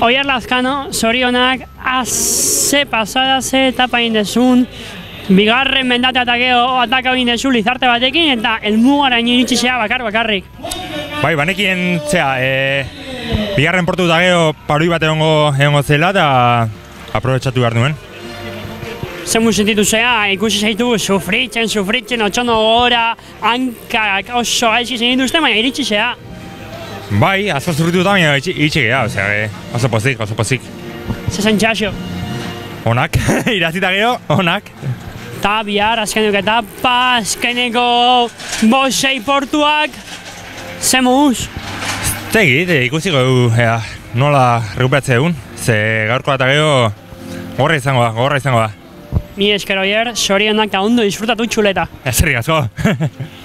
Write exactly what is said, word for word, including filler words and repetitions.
Oier Lazkano, zorionak, ze pasada, ze etapa indezun, bigarren mendate eta gero ataka indezu Lizarte batekin, eta elmugara iritsi zea bakar bakarrik. Bai, banekien, zera, e, bigarren portu eta gero paroi bat egongo, egongo zela, eta aprobetxatu behar nuen. Zemu sentitu zea, ikusi zaitu sufritzen, sufritzen, otxono gora, hankak oso gaizki zen dituzte, baina iritsi zea. Bai, asko zurritu eta baina iritsi geha, osea, e, oso pozik, oso pozik. Zezen txasio. Onak, irazita gero, onak. Eta bihar, azkeneko etapa, azkeneko bosei portuak, ze moduz? Tegit, ikusiko dugu, ea, nola rekuperatzea egun, ze gaurko eta gero gorra izango da, gorra izango da. Mi esker Oier, zorionak eta ondo disfrutatu txuleta. Ezerrik asko.